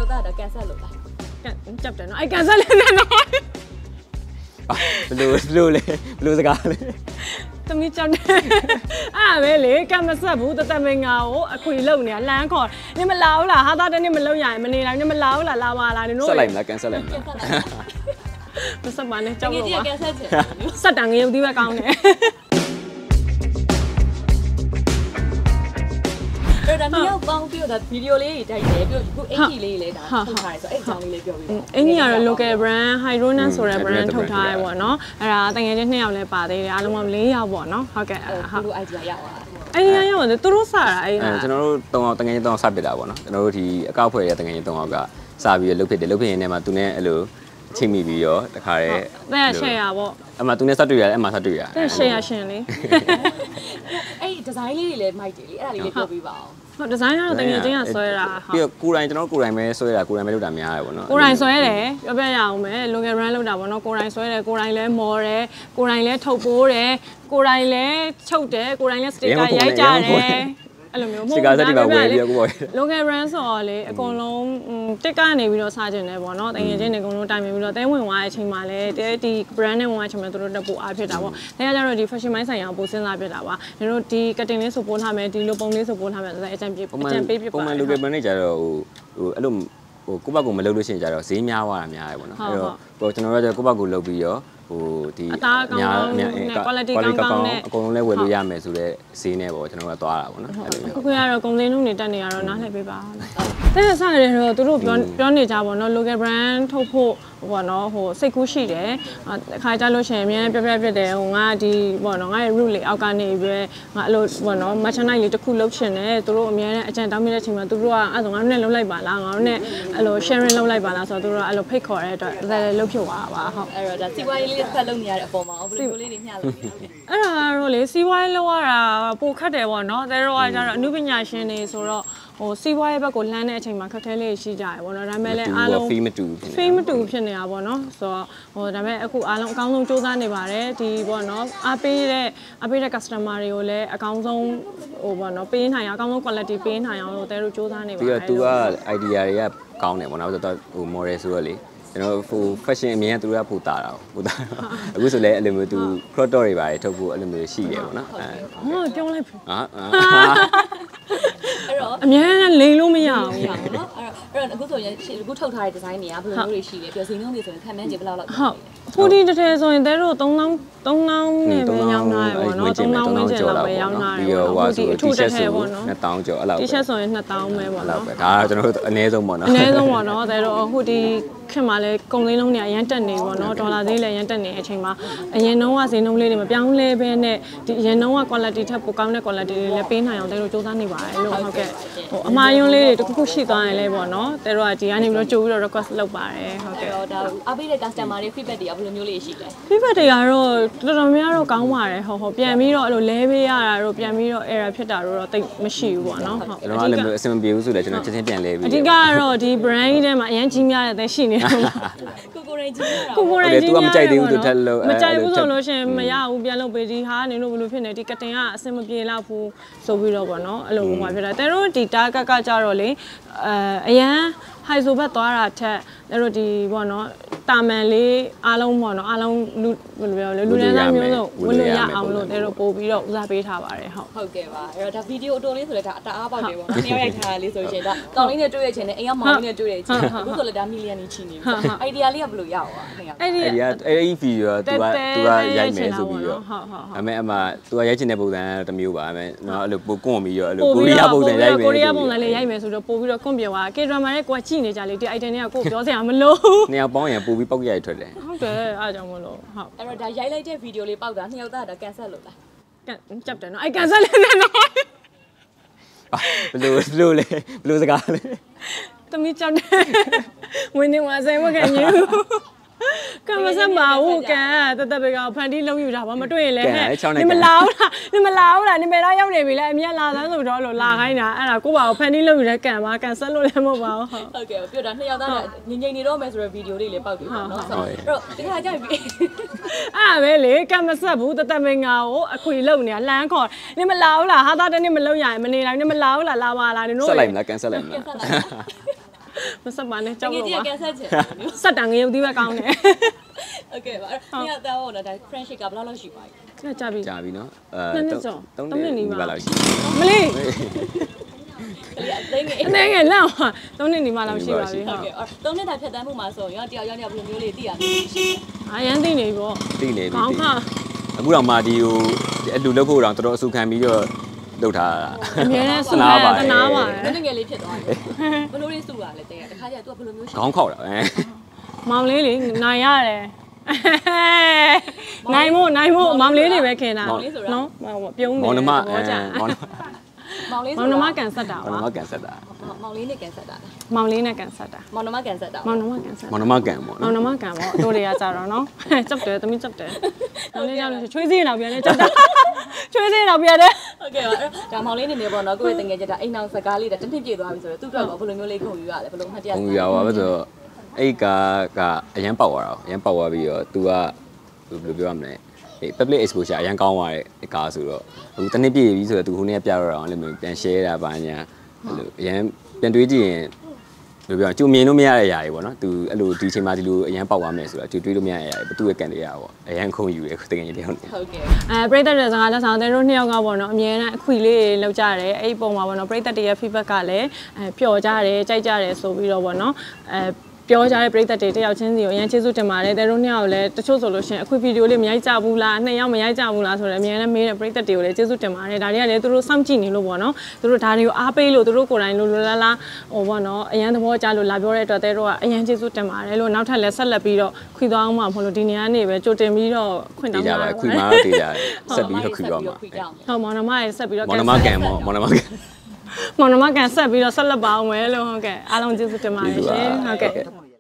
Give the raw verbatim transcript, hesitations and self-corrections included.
ယောက်သားတော့ကန်ဆယ်လုပ်လားจับတယ်နော်အဲ့ကန်ဆယ်လေးနဲ့နော်ဘလို့ဘလို့လေဘလို့စကားလေသမီးကြောက်တယ်အဲ့ပဲလေကမဆက်ဘူးတသက်မင်္ဂါကိုအခွေလုံနေတာလမ်းခေါ်နေမလာဘူးလားဟာသားတနေ့မလုံရရင်မနေနိုင်နေမလာဘူးလားလာပါလားနင်တို့ဆက်လိုက်မလားကန်ဆက်လိုက်မလားမဆက်ပါနဲ့ကြောက်လို့ပါကန်ဆက်ချင်ဆက်တန်ငရုတ်သီးပဲကောင်းတယ်အဲ့ဒါမျိုးပေါင်းပြီးတော့ဗီဒီယိုလေးတွေတိုက်တယ်ပြီးတော့အခုအင်ဂျီလေးလေးဒါထုတ်ထားတယ်ဆိုအဲ့အကြောင်းလေးလေးပြောပြပါအင်ဂျီကတော့ local brand Hydronan ဆိုတဲ့ brand ထုတ်ထားရပေါ့နော်အဲ့ဒါတကယ်ချင်းနှစ်ယောက်လဲပါသေးတယ်အားလုံးက၄ယောက်ပေါ့နော်ဟုတ်ကဲ့ဟုတ်လို့ idea ရောက်သွားအဲ့ဒီရောက်တယ်သူတို့စတာအဲ့ဒါကျွန်တော်တို့၃ယောက်တကယ်ချင်း၃ယောက်စပစ်တာပေါ့နော်ကျွန်တော်တို့ဒီအကောက်ဖွဲ့ရတကယ်ချင်း၃ယောက်ကစပြီးရလုတ်ဖြစ်တယ်လုတ်ဖြစ်ရင်းထဲမှာသူနဲ့အဲ့လိုချိန်မိပြီးရောတခါတည်းတဲ့ရှယ်ရပေါ့အမှသူနဲ့စတွေ့ရတယ်အမှစတွေ့ရတဲ့ရှယ်ရရှင်လေအဲ့ဒီဒီဇိုင်းလေးတွေလည်းမိုက်တယ်လေအဲ့ဒါလေးလေးပြောပြပါအောင်ဟုတ်ဒီဇိုင်းကတော့တကယ်ချင်းကဆွဲတာပြီးတော့ကိုယ်တိုင်ကျွန်တော်ကိုယ်တိုင်ပဲဆွဲတာကိုယ်တိုင်ပဲလုပ်တာများတယ်ပေါ့နော်ကိုယ်တိုင်ဆွဲတယ်ပြောပြရအောင်မယ် local brand လုပ်တာပေါ့နော်ကိုယ်တိုင်ဆွဲတယ်ကိုယ်တိုင်လဲမော်တယ်ကိုယ်တိုင်လဲထုတ်ပိုးတယ်ကိုယ်တိုင်လဲချုပ်တယ်ကိုယ်တိုင်လဲစတစ်ကာရိုက်ကြတယ်အဲ့လိုမျိုးစတစ်ကာစက်တွေပါဝယ်ပြီးတော့ကိုပေါ့ local brand ဆိုတော့လေအကုန်လုံးတစ်ကနေပြီးတော့စားကျင်တယ်ပေါ့နော်တကယ်ချင်းတွေအကုန်လုံးတိုင်ပြီးတော့တဲဝင်သွားတဲ့အချိန်မှာလဲတဲဒီ brand နဲ့ဝင်သွားချိန်မှာတို့တက်ဖို့အားဖြစ်တာပေါ့ဒါကြတော့ဒီ fashion မိုင်းဆိုင်ရာပိုစဉ်းစားပြတာပါတို့တို့ဒီ cutting လေးဆိုပို့ထားမယ်ဒီလိုပုံလေးဆိုပို့ထားမယ်ဆိုတော့အကြံပေးအကြံပေးပြပါပုံမှန် local brand တွေကြတော့ဟိုဟိုအဲ့လိုဟိုကိုယ့်ဘက်ကမလုပ်လို့ရှိရင်ကြတော့ဈေးများသွားတာများတယ်ပေါ့နော်အဲ့တော့ဟိုကျွန်တော်တို့ကကိုယ့်ဘက်ကလုပ်ပြီးတော့ဟိုဒီအသားကောင်းကောင်းနဲ့ quality ကောင်းကောင်းနဲ့အကုန်လုံးလဲဝယ်လို့ရမယ်ဆိုတော့ဈေးနဲ့ပေါ့ကျွန်တော်ကသွားတာပေါ့နော်အဲ့လိုမျိုးခုခွေကတော့ကုန်စည်နှုန်းတွေတက်နေရတော့နားလှည့်ပေးပါတဲ့ဆရတယ်တော့သူတို့ပြောပြောနေကြပါတော့ local brand ထုတ်ဖို့ပေါ့နော်ဟိုစိတ်ကူးရှိတယ်အခါကြလို့ရှိရင်အများပြပြပြတယ်ဟိုငါဒီပေါ့နော်ငါရဲ့ root လေးအောက်ကနေပဲငါအဲ့လိုပေါ့နော် merchandise လေးတစ်ခုလုပ်ချင်တယ်သူတို့အများနဲ့အကြံတောင်းမိတဲ့အချိန်မှာသူတို့ကအဲ့ဆိုငါတို့နဲ့လုပ်လိုက်ပါလားငါတို့နဲ့အဲ့လို sharing လုပ်လိုက်ပါလားဆိုတော့သူတို့ကအဲ့လိုဖိတ်ခေါ်တဲ့အတွက်လည်းလုပ်ဖြစ်သွားပါဟုတ်အဲ့တော့ဒါစီဝါရေးလေးတစ်ဆက်လုပ်နေရတဲ့အပေါ်မှာဘယ်လိုလေးတွေမျှလို့လဲအဲ့ဒါတော့လေစီဝါရေးလုပ်ရတာပိုခက်တယ်ပေါ့နော်တဲတော့ကကျတော့အနုပညာရှင်တွေဆိုတော့ဟိုစီးပွားရေးဘက်ကိုလှမ်းတဲ့အချိန်မှာခက်ခဲလေးရှိကြရပေါ့နော်ဒါပေမဲ့လည်းအားလုံး fee မတူ fee မတူဖြစ်နေတာပေါ့နော်ဆိုတော့ဟိုဒါပေမဲ့အခုအားလုံးအကောင်းဆုံးစူးစမ်းနေပါတယ်ဒီပေါ့နော်အားပေးတဲ့အားပေးတဲ့ customer တွေကိုလည်းအကောင်းဆုံးဟိုပေါ့နော်ပေးနိုင်အောင်အကောင်းဆုံး quality ပေးနိုင်အောင်လို့တဲတို့စူးစမ်းနေပါတယ်ပြီးတော့ तू က idea တွေကကောင်းတယ်ပေါ့နော်ဆိုတော့ဟို model ဆိုတော့လေကျွန်တော်ဟို fashion အမြင်ကသူတို့ကပို့တာတာပို့တာအခုဆိုလည်းအဲ့လိုမျိုး तू crop top တွေပါတယ်ထုတ်ဖို့အဲ့လိုမျိုးရှိတယ်ပေါ့နော်အဲဟောပြောလိုက်ပြီဟာအဲ့တော့အများနဲ့လိန်လို့မရအောင်ရအောင်နော်အဲ့တော့အဲ့တော့အခုဆိုရင်အခုထုတ်ထားတဲ့ design တွေကဘယ်လိုမျိုးတွေရှိလဲပြောစီနှုန်းတွေဆိုရင်ခံမှန်းကြည့်ဘယ်လောက်လောက်ဟုတ်ဟိုဒီတစ်ထည်ဆိုရင်တဲတို့သုံးသောင်းသုံးသောင်းနဲ့ပဲရောင်းထားရပေါ့နော်သုံးသောင်းဝန်းကျင်လောက်ပဲရောင်းထားရပေါ့နော်ဒီအထူးတစ်ထည်ပေါ့နော်နှစ်သောင်းကျော်အဲ့လောက်ပဲ T-shirt ဆိုရင်နှစ်သောင်းပဲပေါ့နော်ဒါကကျွန်တော်တို့အနည်းဆုံးပေါ့နော်အနည်းဆုံးပေါ့နော်တဲတို့ဟိုဒီခင်မှာလဲကုန်လေးလုံးတွေအရန်တက်နေပေါ့နော်ဒေါ်လာသေးလည်းအရန်တက်နေတဲ့အချိန်မှာအရင်နှုန်းကဈေးနှုန်းလေးတွေမပြောင်းလဲဘဲနဲ့ဒီအရင်နှုန်းက quality ထက်ပိုကောင်းတဲ့ quality တွေလည်းပေးနိုင်အောင်တဲတို့စူးစမ်းနေပါတယ်လို့ဟုတ်ကဲ့ဟိုအမှားယွန်းလေးတွေတခုခုရှိသွားရင်လည်းပေါ့နော်တဲတို့ကဒီကနေပြီးတော့ကြိုးပြီးတော့ request လုပ်ပါတယ်ဟုတ်ကဲ့တော့ဒါအားပေးတဲ့ customer တွေ feedback တွေကဘယ်လိုမျိုးလေးရှိလဲ feedback တွေကတော့တော်တော်များတော့ကောင်းပါတယ်ဟုတ်ဟုတ်ပြန်ပြီးတော့အဲ့လိုလဲပေးရတာတို့ပြန်ပြီးတော့ error ဖြစ်တာတို့တော့တိတ်မရှိဘူးပေါ့နော်ဟုတ်ကျွန်တော်လည်းမျိုးအဆင်မပြေဘူးဆိုလည်းကျွန်တော်ချက်ချင်းပြန်လဲပြီးအဓိကကတော့ဒီ brand ထဲမှာအရင်ကြီးများတဲ့ရှိနေတော့ကိုကိုရိုင်းကြီးရတာကိုကိုရိုင်းကြီးသူကမကြိုက်သေးဘူးသူထက်လို့မကြိုက်ဘူးဆိုလို့ရှိရင်မရဘူးပြန်လုပ်ပေးဒီဟာနေလို့ဘယ်လိုဖြစ်နေဒီကတင်ကအဆင်မပြေတော့ဘူးဆိုပြီးတော့ပေါ့နော်အဲ့လိုဟိုမှာဖြစ်တာတဲတို့ဒီ target ကကြတော့လေအဲအရန် high ဆိုဘက်သွားတာထက်တဲတို့ဒီပေါ့နော်တာမန်လေးအားလုံးပေါ့နော်အားလုံးလူဘယ်လိုပြောလဲလူတန်းစားမျိုးစုံဝင်လို့ရအောင်လို့တဲတို့ပို့ပြီးတော့ဦးစားပေးထားပါတယ်ဟုတ်ဟုတ်ကဲ့ပါအဲ့တော့ဒါဗီဒီယိုအတော်လေးဆိုလဲဒါအတအားပေါက်တယ်ပေါ့နော်နှစ်ယောက်ရိုက်ထားတာလေးဆိုရှင်ဒါတောင်းလေးနဲ့တွေ့ရချင်တယ်အိမ်ကမောင်လေးနဲ့တွေ့ရချင်အခုဆိုလဲဒါမီလီယံကြီးချီနေပြီ idea လေးကဘယ်လိုရအောင်နှစ်ယောက် idea အဲ့ဒီ video က तू က तू ကရိုက်မယ်ဆိုပြီးတော့ဟုတ်ဟုတ်အမေအမ तू ကရိုက်ချင်တဲ့ပုံစံတစ်မျိုးပါအမေနော်အဲ့လိုပိုကွန့်ပြီးတော့အဲ့လိုကိုရီးယားပုံစံရိုက်မယ်ကိုရီးယားပုံစံလေးရိုက်မယ်ဆိုတော့ပို့ပြီးတော့ကွန့်ပြောသွား K-drama နဲ့ကိုကကြည့်နေကြလေဒီ item တွေကကိုပြောစရာမလိုနှစ်ယောက်ပေါင်းရင်ပို့ပြီးပောက်ရိုက်ထွက်တယ်ဟုတ်တယ်အားကြောင့်မလို့ဟုတ်အဲ့တော့ဒါရိုက်လိုက်တဲ့ဗီဒီယိုလေးပေါက်တာနှစ်ယောက်သားဒါကန်ဆယ်လုပ်လားจับတယ်နော်အဲ့ကန်ဆယ်လေးနဲ့နော်ဘလို့ဘလို့လေဘလို့စကားလေသမီးကြောက်တယ်ဝင်နေမှာဆိုင်မကန်ယူကမစမဟုတ်ကန်တတပဲကဖန်တီးလုံးယူတာဘာမတွေ့ရင်လဲဟဲ့နင်မလာဘူးလားနင်မလာဘူးလားနင်ဘယ်တော့ရောက်နေပြီလဲအမြတ်လာသန်းဆိုတော့လို့လာခိုင်းတာအဲ့ဒါကိုပါကိုဖန်တီးလုံးယူတဲ့ကန်ပါကန်ဆက်လို့လည်းမဟုတ်ပါဘူးဟုတ်ဟုတ်ကဲ့ပြောတာနှစ်ယောက်သားငိမ့်ငိမ့်နေတော့မယ်ဆိုတော့ဗီဒီယိုလေးလေးပေါက်တယ်ပေါ့နော်ဆိုတော့အဲ့တော့ဒီခါကျပြီအဲ့ပဲလေကမဆက်ဘူးတသက်မင်္ဂါကိုအခွေလုံနေတာလမ်းခေါ်နင်မလာဘူးလားဟာသားတနေ့မလုံရရင်မနေနိုင်နင်မလာဘူးလားလာပါလားနင်တို့ဆက်လိုက်မလားကန်ဆက်လိုက်မလားမဆက်ပါနဲ့ကြောက်ငယ်လို့ကြီးပါကကန်ဆက်ချင်ဆက်တာငရုတ်သီးပဲကောင်းတယ်โอเคပါအဲ့တော့ညတော့တော့ဒါ friendship ကဘယ်လောက်လောက်ရှိပါလဲကြာပြီကြာပြီနော်အဲနှစ်နှစ်ကျော်သုံးသုံးနှစ်နှစ်နီးနီးပါပါလောက်ရှိမလေးကလေးအသိငယ်အနေငယ်လောက်ဟာသုံးနှစ်နီးမှလောက်ရှိပါပြီဟုဟုတ် တ်ကဲ့အဲ့သုံးနှစ်တာဖြတ်တန်းမှုမှာဆိုရင်တယောက်ယောက်တယောက်ဘယ်လိုမျိုးလေးသိရလဲရှိတယ်အာရန်သိနေပြီပေါ့သိနေပြီကောင်းခါအခုတော့မာဒီကိုအလူလုပ်ဖို့တော့တော်တော်အဆူခံပြီးတော့လုပ်ထားတာအများနဲ့ဆူတနာနေပါတနာပါတယ်ငယ်လေးဖြစ်သွားတယ်ဘယ်လိုလေးစုတာလဲတဲ့တခါကျတော့ तू ဘယ်လိုမျိုးရှိခေါင်းခေါက်တာအဲမောင်လေးလေးနိုင်ရတယ်နိုင်မို့နိုင်မို့မောင်လေးတွေပဲခင်တာနော်ပြုံးနေမောင်နှမဘောအဲကြမောင်နှမမောင်လေးမောင်နှမကန်ဆက်တာမောင်ပါနှမကန်ဆက်တာမောင်လေးနဲ့ကန်ဆက်တာမောင်လေးနဲ့ကန်ဆက်တာမောင်နှမကန်ဆက်တာမောင်နှမကန်ဆက်မောင်နှမကန်ပေါ့မောင်နှမကန်ပေါ့တို့တွေကကြတော့နော်chấpတယ်သမီးchấpတယ်မောင်လေးကြောင့်ချွေးစည်းတော့ပြန်လဲchấpတာချွေးစည်းတော့ပြန်လဲဟုတ်ကဲ့ပါအဲ့ဒါမောင်လေးနေနေပေါ့နော်ကိုယ့်ရဲ့တငယ်ချင်းတာအိမ်အောင်စကားလေးတတစ်နှစ်ပြည့်သွားပြီဆိုတော့သူ့အတွက်ဘယ်လိုမျိုးလေးခုံယူရလဲဘယ်လိုမှတ်တရဘုံရပါပဲဆိုတော့အဲ့ကာကအရန်ပေါက်သွားတာအရန်ပေါက်သွားပြီးတော့ तू ကဘယ်လိုပြောရမလဲအေး public exposure အရန်ကောင်းသွားတဲ့ကားဆိုတော့အခုတစ်နှစ်ပြည့်ပြီဆိုတော့ तू ခုနေ့ပြတော့အောင်လည်းပြန် share တာပါညာအဲ့လိုအရန်ပြန်တွေးကြည့်ရင်ဘယ်လိုပြောကြုံမြင်လို့မရတဲ့အရာတွေပေါ့နော် तू အဲ့လိုဒီချိန်မှာဒီလိုအရန်ပေါက်သွားမယ်ဆိုတော့ကြုံတွေးလို့မရတဲ့အရာတွေသူ့ရဲ့ကန်တွေကပေါ့အရန်ခုံယူတယ်တကယ်ကြီးတယောက်နေဟုတ်ကဲ့အဲပရိသတ်တွေစကားလက်ဆောင်တဲ့တို့နှစ်ယောက်ကပေါ့နော်အမြဲတမ်းအခွေလေးလောက်ကြတယ်အဲ့ဒီပုံမှာပေါ့နော်ပရိသတ်တွေရဲ့ feedback ကလည်းအဲပျော်ကြတယ်ကြိုက်ကြတယ်ဆိုပြီးတော့ပေါ့နော်အဲပြောကြတဲ့ပရိသတ်တွေတယောက်ချင်းစီကိုအရင်ကျေးဇူးတင်ပါတယ်တဲ့တို့နှစ်ယောက်လည်းတချို့ဆိုလို့ရှိရင်အခွေဗီဒီယိုလေးမရိုက်ကြဘူးလားနှစ်ယောက်မရိုက်ကြဘူးလားဆိုတော့အမြဲတမ်းမေးတဲ့ပရိသတ်တွေကိုလည်းကျေးဇူးတင်ပါတယ်ဒါတွေကလည်းသူတို့စောင့်ကြည့်နေလို့ပေါ့နော်သူတို့ဒါတွေကိုအားပေးလို့သူတို့ကိုယ်တိုင်လိုလိုလားလားဟိုပေါ့နော်အရင်သဘောကျလို့လာပြောတဲ့အတွက်တဲ့တို့ကအရင်ကျေးဇူးတင်ပါတယ်လို့နောက်ထပ်လည်းဆက်လက်ပြီးတော့ခွေသွားအောင်မှာမဟုတ်လို့ဒီနေရာနေပဲကြိုတင်ပြီးတော့ခွင့်တောင်းကြပါပါတယ်ခွေမာတော့တေးကြတယ်ဆက်ပြီးတော့ခွေတော့မှာဟုတ်မောင်နှမရေဆက်ပြီးတော့မောင်နှမကန်ပေါ့မောင်နှမကန်မောင်နှမကန်ဆက်ပြီးတော့ဆက်လက်ပါအောင်မယ်လို့ဟုတ်ကဲ့အားလုံးကျေးဇူးတင်ပါတယ်ရှင်ဟုတ်ကဲ့